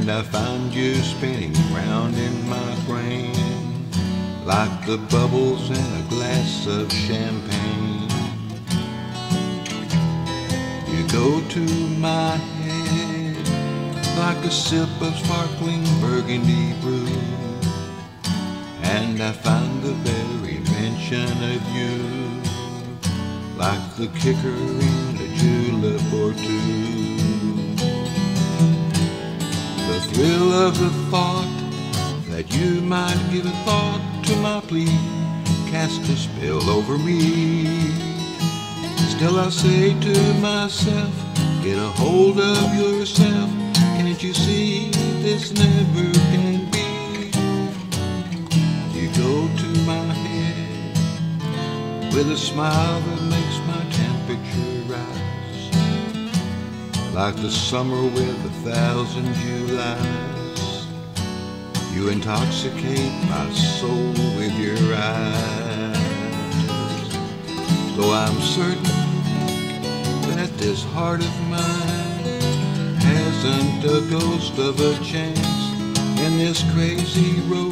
and I find you spinning round in my brain like the bubbles in a glass of champagne. You go to my head like a sip of sparkling burgundy brew, and I find the very mention of you like the kicker in a julep or two. The thrill of the thought that you might give a thought to my plea cast a spell over me. Still I say to myself, get a hold of yourself. Can't you see this never can be? You go to my head with a smile that makes my temperature rise, like the summer with 1,000 Julys. You intoxicate my soul with your eyes. So I'm certain that this heart of mine hasn't a ghost of a chance in this crazy road